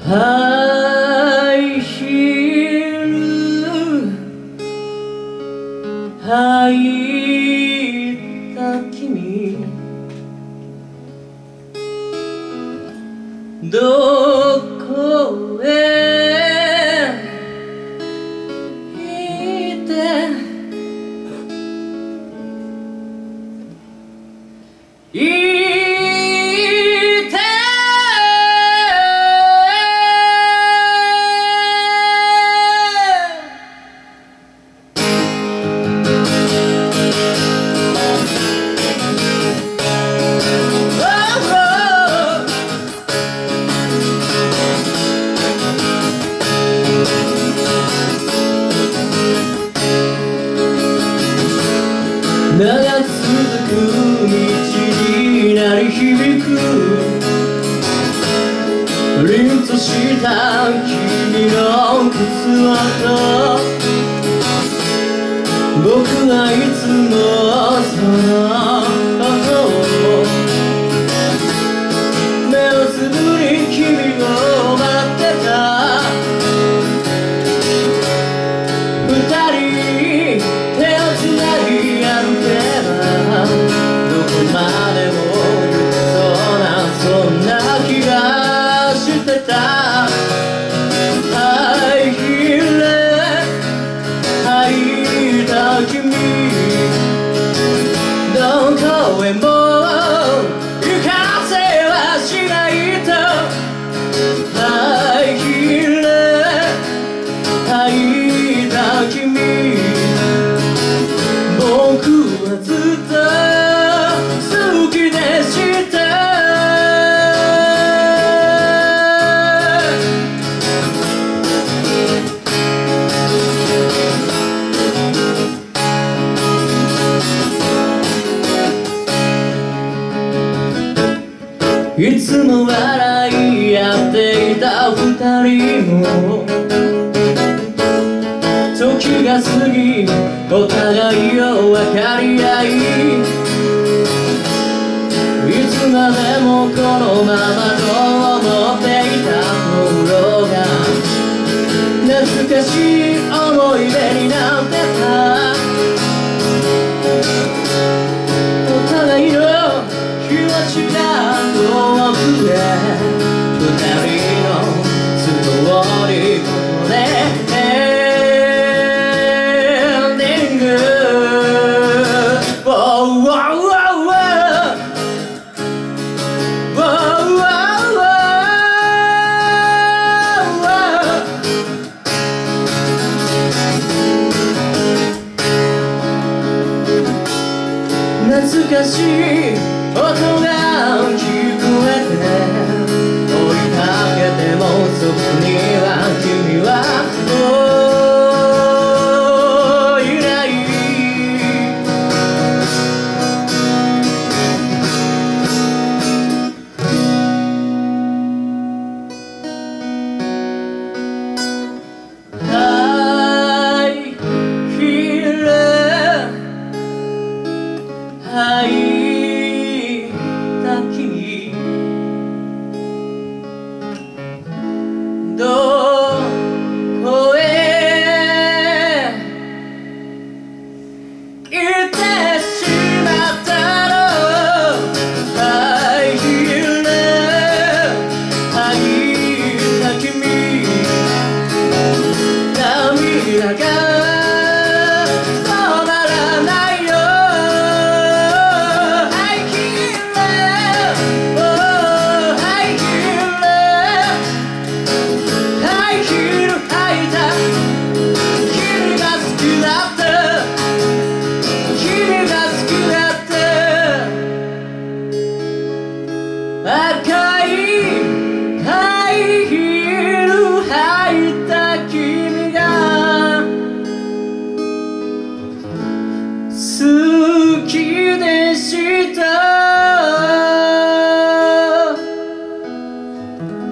ハイヒール履いた君、どこへ行って長続く道に鳴り響く凛とした君の靴音、僕はいつもその音を目をつぶり君を待ってた。二人手をつなぎ歩けばどこまでも行けそうな、そんな気がしてた。ハイヒール履いた君、どこへも行かせはしないと。ハイヒール履いた君、僕はずっと好きでした。いつも笑い合っていた二人も時が過ぎ、お互いを分かり合い、いつまでもこのままと思っていた頃が懐かしい思い出になってた。お互いの気持ちが遠くへ、二人のストーリーここで懐かしい音が聞こえて、追いかけてもそこには君はいない。ハイヒール履いた君、どこへ行ってしまったの。ハイヒール履いた君、涙が赤いハイヒール履いた君が好きでした。